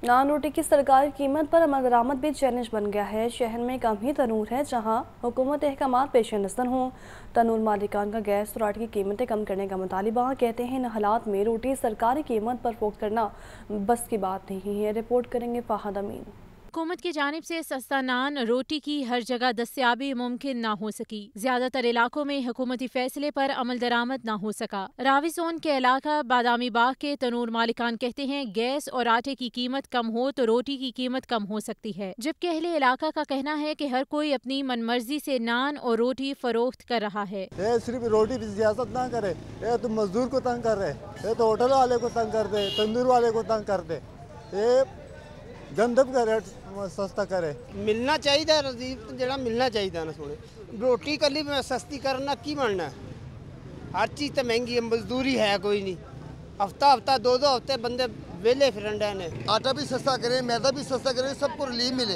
नान रोटी की सरकारी कीमत पर अमल दरामद भी चैलेंज बन गया है। शहर में कम ही तनूर है जहां हुकूमत अहकाम पेश नज़र हों। तनूर मालिकान का गैस और आटे की कीमतें कम करने का मुतालिबा। कहते हैं इन हालात में रोटी सरकारी कीमत पर फरोख्त करना बस की बात नहीं है। रिपोर्ट करेंगे फाहद अमीन। हुकूमत की जानिब से सस्ता नान रोटी की हर जगह दस्तयाबी मुमकिन न हो सकी। ज्यादातर इलाकों में हुकूमती फैसले पर अमल दरामद न हो सका। रावी जोन के इलाका बादामी बाग के तनूर मालिकान कहते हैं गैस और आटे की कीमत कम हो तो रोटी की कीमत कम हो सकती है, जबकि अहले इलाका का कहना है कि हर कोई अपनी मनमर्जी से नान और रोटी फरोख्त कर रहा है। सिर्फ रोटी की सियासत ना करे, ये तो मजदूर को तंग कर रहे, ये तो होटल वाले को तंग कर दे, तंदूर वाले को तंग कर दे, ये गंदम का रेट सस्ता करे। मिलना चाहिए रजीब जरा मिलना चाहिए ना। थोड़े रोटी कली सस्ती करना की बनना है, हर चीज़ तो महंगी है, मजदूरी है कोई नहीं। हफ्ता हफ्ता दो हफ्ते बंदे वेले फिरंडे ने। आटा भी सस्ता करे, मैदा भी सस्ता करे, सबको रिलीफ मिले।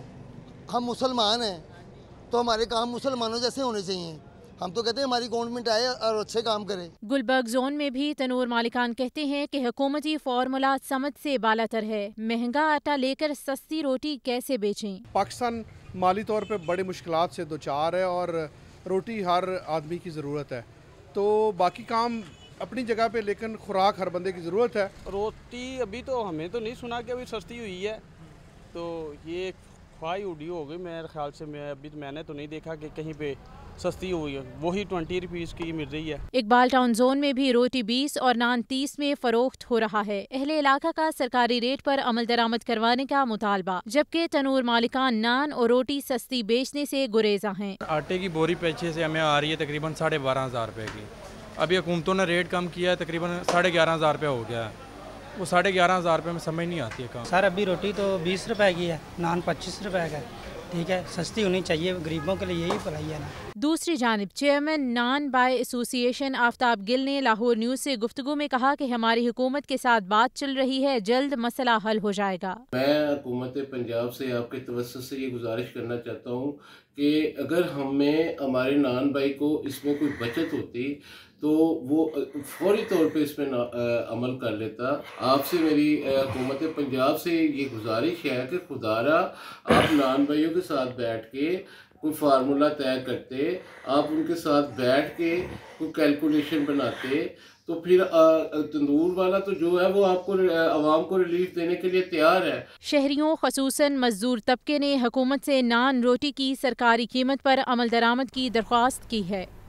हम मुसलमान हैं तो हमारे काम मुसलमानों जैसे होने चाहिए। हम तो कहते हैं हमारी गवर्नमेंट आए और अच्छे काम करे। गुलबर्ग जोन में भी तनूर मालिकान कहते हैं कि हुकूमती फार्मूला समझ से बालातर है। महंगा आटा लेकर सस्ती रोटी कैसे बेचें? पाकिस्तान माली तौर पे बड़ी मुश्किलात से दो चार है और रोटी हर आदमी की ज़रूरत है, तो बाकी काम अपनी जगह पे, लेकिन खुराक हर बंदे की ज़रूरत है। रोटी अभी तो हमें तो नहीं सुना कि अभी सस्ती हुई है, तो ये ख्वाही उड़ी हो गई मेरे ख्याल से। मैंने तो नहीं देखा कि कहीं पे सस्ती हुई है, वही 20 रुपीज़ की मिल रही है। इकबाल टाउन जोन में भी रोटी 20 और नान 30 में फरोख्त हो रहा है। अहले इलाका का सरकारी रेट पर अमल दरामद करवाने का मुतालबा, जबकि तनूर मालिकान नान और रोटी सस्ती बेचने से गुरेजा हैं। आटे की बोरी पीछे से हमें आ रही है तकरीबन 12,500 रुपये की। अभी हुकूमतों ने रेट कम किया है, तकरीबन 11,500 रुपये हो गया है। वो 11,500 रुपये में समझ नहीं आती है काम। सर अभी रोटी तो 20 रुपए की है, नान 25 रुपए का है। ठीक है, सस्ती होनी चाहिए, गरीबों के लिए यही भलाई है ना। दूसरी जानिब चेयरमैन नान बाय एसोसिएशन आफ्ताब गिल ने लाहौर न्यूज से गुफ्तगू में कहा कि हमारी हुकूमत के साथ बात चल रही है, जल्द मसला हल हो जाएगा। मैं हुकूमत पंजाब से आपके तवज्जुह से ये गुजारिश करना चाहता हूँ कि अगर हमें हमारे नान भाई को इसमें कोई बचत होती तो वो फौरी तौर पे इसमें अमल कर लेता। आपसे मेरी हुकूमत पंजाब से ये गुजारिश है कि खुदारा आप नान भाइयों के साथ बैठ के कोई फार्मूला तय करते, आप उनके साथ बैठ के कोई कैलकुलेशन बनाते, तो फिर तंदूर वाला तो जो है वो आपको आवाम को रिलीफ देने के लिए तैयार है। शहरियों खसूसन मजदूर तबके ने हुकूमत से नान रोटी की सरकारी कीमत पर अमल दरामद की दरख्वास्त की है।